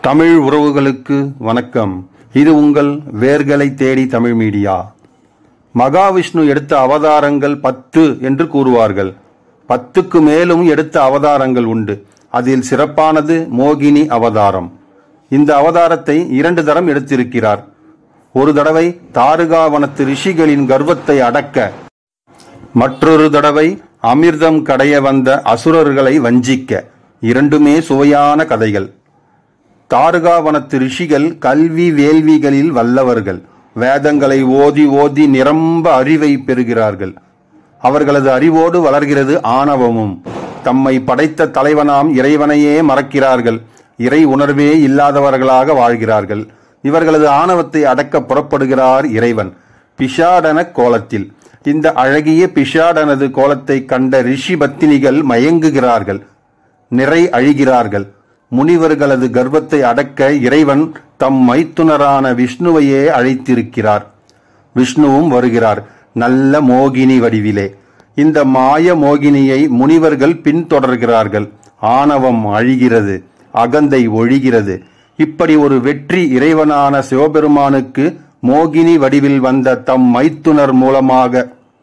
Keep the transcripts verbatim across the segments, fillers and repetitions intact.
தமிழ் உறவுகளுக்கு வணக்கம். இது உங்கள் வேர்களை தேடி தமிழ் மீடியா. மகாவிஷ்ணு எடுத்த அவதாரங்கள் பத்து என்று கூறுவார்கள். பத்துக்கு மேலும் எடுத்த அவதாரங்கள் உண்டு. அதில் சிறப்பானது மோகினி அவதாரம். இந்த அவதாரத்தை இரண்டு தரம் எடுத்திருக்கிறார். ஒரு தடவை தாருகாவனத்து ரிஷிகளின் கர்வத்தை அடக்க, மற்றொரு தடவை அமிர்தம் கடைய வந்த அசுரர்களை வஞ்சிக்க. இரண்டுமே சுவையான கதைகள். தாருகாவனத்து ரிஷிகள் கல்வி வேள்விகளில் வல்லவர்கள். வேதங்களை ஓதி ஓதி நிரம்ப அறிவை பெறுகிறார்கள். அவர்களது அறிவோடு வளர்கிறது ஆணவமும். தம்மை படைத்த தலைவனாம் இறைவனையே மறக்கிறார்கள். இறை உணர்வே இல்லாதவர்களாக வாழ்கிறார்கள். இவர்களது ஆணவத்தை அடக்க புறப்படுகிறார் இறைவன் பிஷாடன கோலத்தில். இந்த அழகிய பிஷாடனது கோலத்தை கண்ட ரிஷி பத்தினிகள் மயங்குகிறார்கள், நிறை அழிகிறார்கள். முனிவர்களது கர்வத்தை அடக்க இறைவன் தம் மைத்துனரான விஷ்ணுவையே அழைத்திருக்கிறார். விஷ்ணுவும் வருகிறார், நல்ல மோகினி வடிவிலே. இந்த மாய மோகினியை முனிவர்கள் பின்தொடர்கிறார்கள். ஆணவம் அழிகிறது, அகந்தை ஒழிகிறது. இப்படி ஒரு வெற்றி இறைவனான சிவபெருமானுக்கு மோகினி வடிவில் வந்த தம் மைத்துனர் மூலமாக.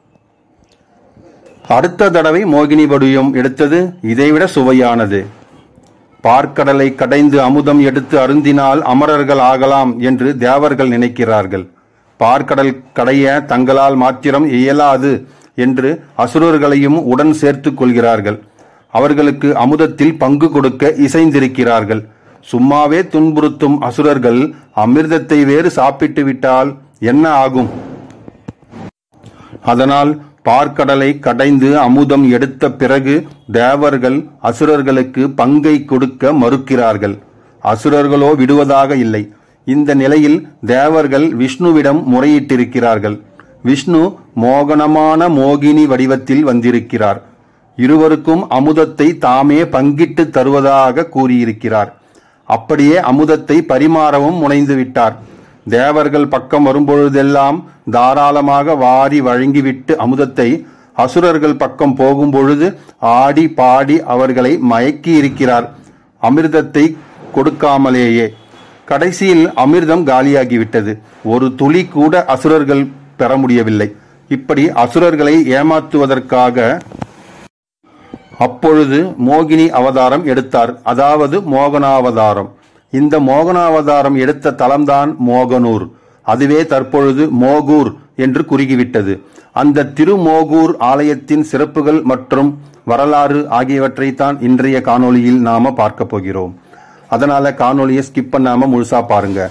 அடுத்த தடவை மோகினி வடிவம் எடுத்தது இதைவிட சுவையானது. பார்க்கடலை கடைந்து அமுதம் எடுத்து அருந்தினால் அமரர்கள் ஆகலாம் என்று தேவர்கள் நினைக்கிறார்கள். பார்க்கடல் கடைய தங்களால் மாத்திரம் இயலாது என்று அசுரர்களையும் உடன் சேர்த்துக் கொள்கிறார்கள். அவர்களுக்கு அமுதத்தில் பங்கு கொடுக்க இசைந்திருக்கிறார்கள். சும்மாவே துன்புறுத்தும் அசுரர்கள் அமிர்தத்தை வேறு சாப்பிட்டு விட்டால் என்ன ஆகும்? அதனால் பார்க்கடலை கடைந்து அமுதம் எடுத்த பிறகு தேவர்கள் அசுரர்களுக்கு பங்கை கொடுக்க மறுக்கிறார்கள். அசுரர்களோ விடுவதாக இல்லை. இந்த நிலையில் தேவர்கள் விஷ்ணுவிடம் முறையிட்டிருக்கிறார்கள். விஷ்ணு மோகனமான மோகினி வடிவத்தில் வந்திருக்கிறார். இருவருக்கும் அமுதத்தை தாமே பங்கிட்டு தருவதாக கூறியிருக்கிறார். அப்படியே அமுதத்தை பரிமாறவும் முனைந்து விட்டார். தேவர்கள் பக்கம் வரும்பொழுதெல்லாம் தாராளமாக வாரி வழங்கிவிட்டு அமுதத்தை அசுரர்கள் பக்கம் போகும் பொழுது ஆடி பாடி அவர்களை மயக்கி இருக்கிறார், அமிர்தத்தை கொடுக்காமலேயே. கடைசியில் அமிர்தம் காலியாகிவிட்டது. ஒரு துளி கூட அசுரர்கள் பெற முடியவில்லை. இப்படி அசுரர்களை ஏமாற்றுவதற்காக அப்பொழுது மோகினி அவதாரம் எடுத்தார், அதாவது மோகனாவதாரம். இந்த மோகனாவதாரம் எடுத்த தலம்தான் மோகனூர். அதுவே தற்பொழுது மோகூர் என்று குறுகிவிட்டது. அந்த திருமோகூர் ஆலயத்தின் சிறப்புகள் மற்றும் வரலாறு ஆகியவற்றை தான் இன்றைய காணொளியில் நாம பார்க்க போகிறோம். அதனால காணொளியை ஸ்கிப் பண்ணாம முழுசா பாருங்க.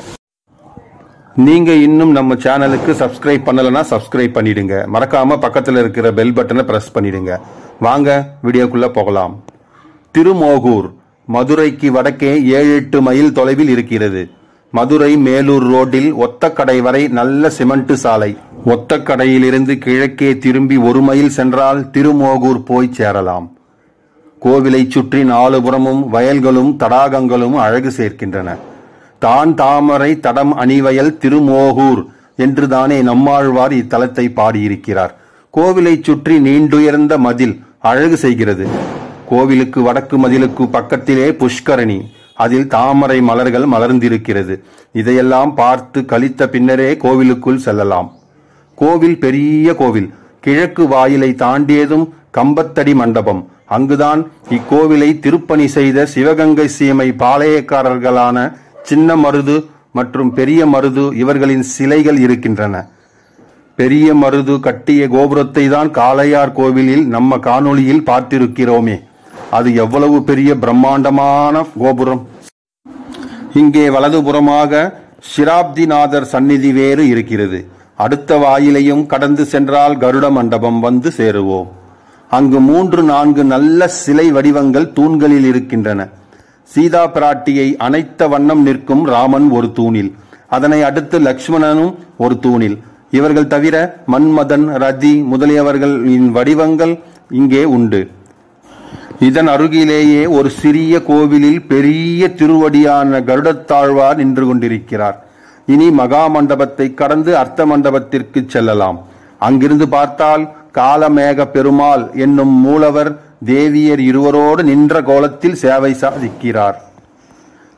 நீங்க இன்னும் நம்ம சேனலுக்கு சப்ஸ்கிரைப் பண்ணலன்னா சப்ஸ்கிரைப் பண்ணிடுங்க. மறக்காம பக்கத்தில் இருக்கிற பெல் பட்டனை பிரஸ் பண்ணிடுங்க. வாங்க வீடியோக்குள்ள போகலாம். திருமோகூர் மதுரைக்கு வடக்கே ஏழு எட்டு மைல் தொலைவில் இருக்கிறது. மதுரை மேலூர் ரோட்டில் ஒத்தக்கடை வரை நல்ல சிமெண்ட் சாலை. ஒத்தக்கடையிலிருந்து கிழக்கே திரும்பி ஒரு மைல் சென்றால் திருமோகூர் போய் சேரலாம். கோவிலை சுற்றி நாலு புறமும் வயல்களும் தடாகங்களும் அழகு சேர்க்கின்றன. தான் தாமரை தடம் அணிவயல் திருமோகூர் என்று தானே நம்மாழ்வார் இத்தலத்தை பாடியிருக்கிறார். கோவிலை சுற்றி நீண்டுயர்ந்த மதில் அழகு செய்கிறது. கோவிலுக்கு வடக்கு மதிலுக்கு பக்கத்திலே புஷ்கரணி, அதில் தாமரை மலர்கள் மலர்ந்திருக்கிறது. இதையெல்லாம் பார்த்து கழித்த பின்னரே கோவிலுக்குள் செல்லலாம். கோவில் பெரிய கோவில். கிழக்கு வாயிலை தாண்டியதும் கம்பத்தடி மண்டபம். அங்குதான் இக்கோவிலை திருப்பணி செய்த சிவகங்கை சீமை பாளையக்காரர்களான சின்ன மருது மற்றும் பெரிய மருது இவர்களின் சிலைகள் இருக்கின்றன. பெரிய மருது கட்டிய கோபுரத்தை தான் காளையார் கோவிலில் நம்ம காணொளியில் பார்த்திருக்கிறோமே, அது எவ்வளவு பெரிய பிரம்மாண்டமான கோபுரம். இங்கே வலதுபுறமாக சிராப்திநாதர் சந்நிதி வேறு இருக்கிறது. அடுத்த வாயிலையும் கடந்து சென்றால் கருட மண்டபம் வந்து சேருவோம். அங்கு மூன்று நான்கு நல்ல சிலை வடிவங்கள் தூண்களில் இருக்கின்றன. சீதா பிராட்டியை அணைத்த வண்ணம் நிற்கும் ராமன் ஒரு தூணில், அதனை அடுத்து லக்ஷ்மணனும் ஒரு தூணில். இவர்கள் தவிர மன்மதன், ரதி முதலியவர்களின் வடிவங்கள் இங்கே உண்டு. இதன் அருகிலேயே ஒரு சிறிய கோவிலில் பெரிய திருவடியான கருடத்தாழ்வார் நின்று கொண்டிருக்கிறார். இனி மகா மண்டபத்தை கடந்து அர்த்த மண்டபத்திற்கு செல்லலாம். அங்கிருந்து பார்த்தால் காலமேக பெருமாள் என்னும் மூலவர் தேவியர் இருவரோடு நின்ற கோலத்தில் சேவை சாதிக்கிறார்.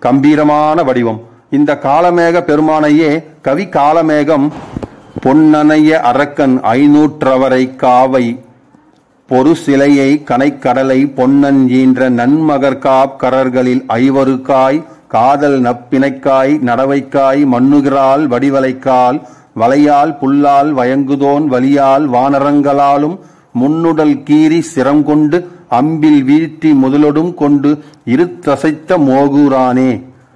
கம்பீரமான வடிவம். இந்த காலமேக பெருமானையே கவி காலமேகம் பொன்னனைய அரக்கன் ஐநூற்றவரை காவை பொறு சிலையை கனைக்கடலை பொன்னன் ஈன்ற நன்மகர்காப் கரர்களில் ஐவருக்காய் காதல் நப்பினைக்காய் நடவைக்காய் மண்ணுகிறாள் வடிவலைக்கால் வலையால் புல்லால் வயங்குதோன் வலியால் வானரங்களாலும் முன்னுடல் கீறி சிரம் கொண்டு அம்பில் வீழ்த்தி முதலொடும் கொண்டு இருத்தசைத்த மோகூரானே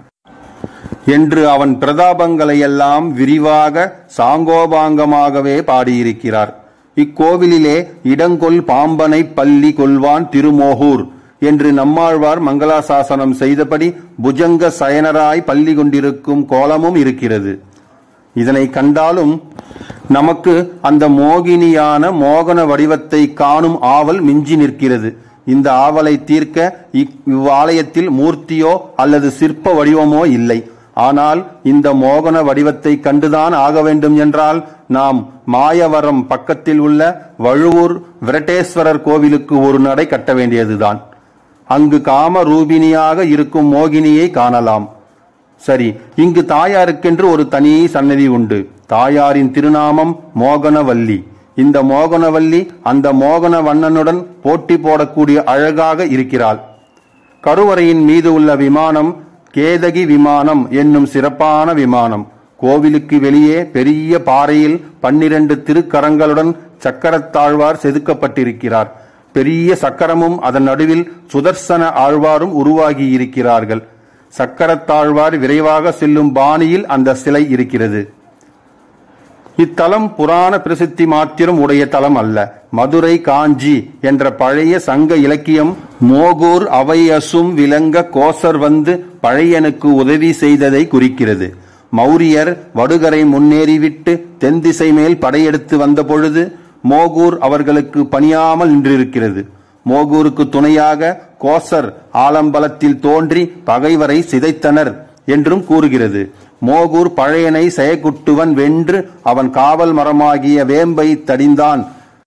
என்று அவன் பிரதாபங்களையெல்லாம் விரிவாக சாங்கோபாங்கமாகவே பாடியிருக்கிறார். இக்கோவிலிலே இடங்கொள் பாம்பனை பள்ளி கொள்வான் திருமோகூர் என்று நம்மாழ்வார் மங்களாசாசனம் செய்தபடி புஜங்க சயனராய் பள்ளி கொண்டிருக்கும் கோலமும் இருக்கிறது. இதனை கண்டாலும் நமக்கு அந்த மோகினியான மோகன வடிவத்தை காணும் ஆவல் மிஞ்சி நிற்கிறது. இந்த ஆவலை தீர்க்க இவ்வாலயத்தில் மூர்த்தியோ அல்லது சிற்ப வடிவமோ இல்லை. ஆனால் இந்த மோகன வடிவத்தை கண்டுதான் ஆக வேண்டும் என்றால் நாம் மாயவரம் பக்கத்தில் உள்ள வழுவூர் விரட்டேஸ்வரர் கோவிலுக்கு ஒரு நடை கட்ட வேண்டியதுதான். அங்கு காம ரூபிணியாக இருக்கும் மோகினியை காணலாம். சரி, இங்கு தாயாருக்கென்று ஒரு தனி சன்னதி உண்டு. தாயாரின் திருநாமம் மோகனவல்லி. இந்த மோகனவல்லி அந்த மோகன வண்ணனுடன் போட்டி போடக்கூடிய அழகாக இருக்கிறாள். கருவறையின் மீது உள்ள விமானம் கேதகி விமானம் என்னும் சிறப்பான விமானம். கோவிலுக்கு வெளியே பெரிய பாறையில் பன்னிரண்டு திருக்கரங்களுடன் சக்கரத்தாழ்வார் செதுக்கப்பட்டிருக்கிறார். பெரிய சக்கரமும் அதன் நடுவில் சுதர்சன ஆழ்வாரும் உருவாகி இருக்கிறார்கள். சக்கரத்தாழ்வார் விரைவாக செல்லும் பாணியில் அந்த சிலை இருக்கிறது. இத்தலம் புராண பிரசித்தி மாத்திரம் உடைய தலம் அல்ல. மதுரை காஞ்சி என்ற பழைய சங்க இலக்கியம் மோகூர் அவையசும் விளங்க கோசர் வந்து பழையனுக்கு உதவி செய்ததை குறிக்கிறது. மௌரியர் வடுகரை முன்னேறிவிட்டு தென் திசை மேல் படையெடுத்து வந்த பொழுது மோகூர் அவர்களுக்கு பணியாமல் நின்றிருக்கிறது. மோகூருக்கு துணையாக கோசர் ஆலம்பலத்தில் தோன்றி பகைவரை சிதைத்தனர் என்றும் கூறுகிறது. மோகூர் பழையனை செயக்குட்டுவன் வென்று அவன் காவல் மரமாகிய வேம்பை தடிந்தான்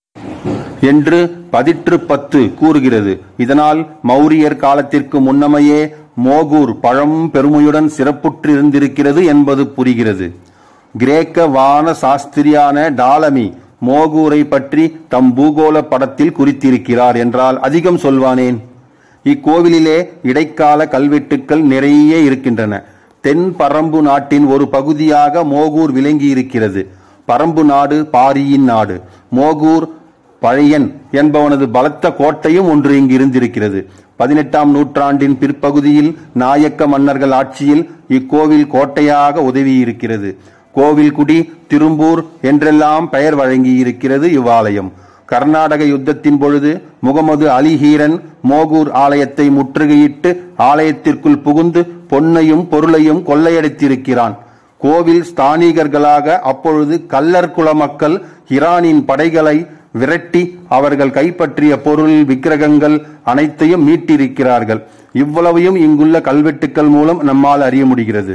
என்று பதிற்று பத்து கூறுகிறது. இதனால் மௌரியர் காலத்திற்கு முன்னமையே மோகூர் பழம் பெருமையுடன் சிறப்புற்று இருந்திருக்கிறது என்பது புரிகிறது. கிரேக்க வான சாஸ்திரியான டாலமி மோகூரை பற்றி தம் பூகோள படத்தில் குறித்திருக்கிறார் என்றால் அதிகம் சொல்வானேன். இக்கோவிலிலே இடைக்கால கல்வெட்டுக்கள் நிறைய இருக்கின்றன. தென் பரம்பு நாட்டின் ஒரு பகுதியாக மோகூர் விளங்கி இருக்கிறது. பரம்பு நாடு பாரியின் நாடு. மோகூர் பழையன் என்பவனது பலத்த கோட்டையும் ஒன்று இங்கு இருந்திருக்கிறது. பதினெட்டாம் நூற்றாண்டின் பிற்பகுதியில் நாயக்க மன்னர்கள் ஆட்சியில் இக்கோவில் கோட்டையாக உதவியிருக்கிறது. கோவில்குடி, திரும்பூர் என்றெல்லாம் பெயர் வழங்கி இருக்கிறது இவ்வாலயம். கர்நாடக யுத்தத்தின் பொழுது முகமது அலிஹீரன் மோகூர் ஆலயத்தை முற்றுகையிட்டு ஆலயத்திற்குள் புகுந்து பொன்னையும் பொருளையும் கொள்ளையடித்திருக்கிறான். கோவில் ஸ்தானிகர்களாக அப்பொழுது கல்லர் குல மக்கள் ஈரானின் படைகளை விரட்டி அவர்கள் கைப்பற்றிய பொருள் விக்கிரகங்கள் அனைத்தையும் மீட்டிருக்கிறார்கள். இவ்வளவையும் இங்குள்ள கல்வெட்டுக்கள் மூலம் நம்மால் அறிய முடிகிறது.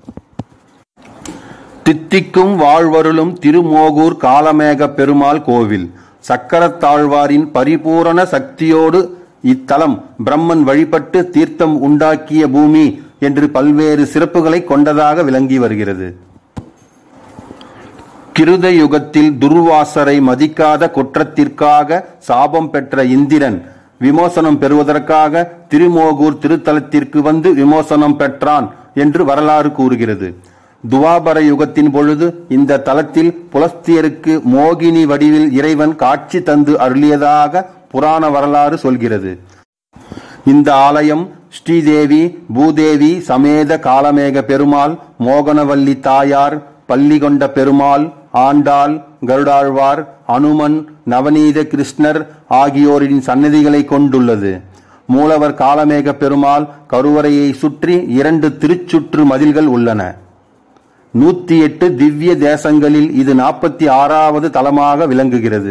தித்திக்கும் வாழ்வருளும் திருமோகூர் காலமேக பெருமாள் கோவில். சக்கரத்தாழ்வாரின் பரிபூரண சக்தியோடு இத்தலம் பிரம்மன் வழிபட்டு தீர்த்தம் உண்டாக்கிய பூமி என்று பல்வேறு சிறப்புகளை கொண்டதாக விளங்கி வருகிறது. கிருத யுகத்தில் துர்வாசரை மதிக்காத குற்றத்திற்காக சாபம் பெற்ற இந்திரன் விமோசனம் பெறுவதற்காக திருமோகூர் திருத்தலத்திற்கு வந்து விமோசனம் பெற்றான் என்று வரலாறு கூறுகிறது. துவாபர யுகத்தின் பொழுது இந்த தலத்தில் புலஸ்தியருக்கு மோகினி வடிவில் இறைவன் காட்சி தந்து அருளியதாக புராண வரலாறு சொல்கிறது. இந்த ஆலயம் ஸ்ரீதேவி பூதேவி சமேத காலமேக பெருமாள், மோகனவல்லி தாயார், பள்ளிகொண்ட பெருமாள், ஆண்டாள், கருடாழ்வார், அனுமன், நவநீத கிருஷ்ணர் ஆகியோரின் சன்னதிகளை கொண்டுள்ளது. மூலவர் காலமேக பெருமாள் கருவறையை சுற்றி இரண்டு திருச்சுற்று மதில்கள் உள்ளன. நூத்தி எட்டு திவ்ய தேசங்களில் இது நாற்பத்தி ஆறாவது தலமாக விளங்குகிறது.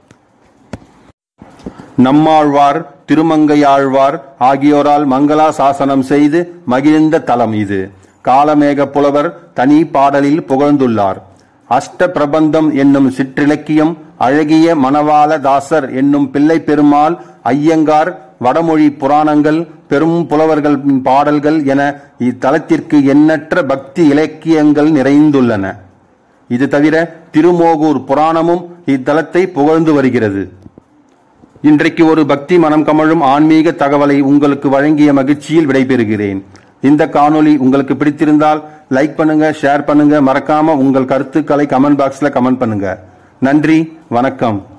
நம்மாழ்வார், திருமங்கையாழ்வார் ஆகியோரால் மங்களா சாசனம் செய்து மகிழ்ந்த தலம் இது. காலமேக புலவர் தனி பாடலில் புகழ்ந்துள்ளார். அஷ்ட பிரபந்தம் என்னும் சிற்றிலக்கியம், அழகிய மணவாள தாசர் என்னும் பிள்ளை பெருமாள், ஐயங்கார் வடமொழி புராணங்கள், பெரும் புலவர்கள் பாடல்கள் என இத்தலத்திற்கு எண்ணற்ற பக்தி இலக்கியங்கள் நிறைந்துள்ளன. இது தவிர திருமோகூர் புராணமும் இத்தலத்தை புகழ்ந்து வருகிறது. இன்றைக்கு ஒரு பக்தி மனம் கமழும் ஆன்மீக தகவலை உங்களுக்கு வழங்கிய மகிழ்ச்சியில் விடைபெறுகிறேன். இந்த காணொளி உங்களுக்கு பிடித்திருந்தால் லைக் பண்ணுங்க, ஷேர் பண்ணுங்க, மறக்காம உங்கள் கருத்துக்களை கமெண்ட் பாக்ஸ்ல கமெண்ட் பண்ணுங்க. நன்றி, வணக்கம்.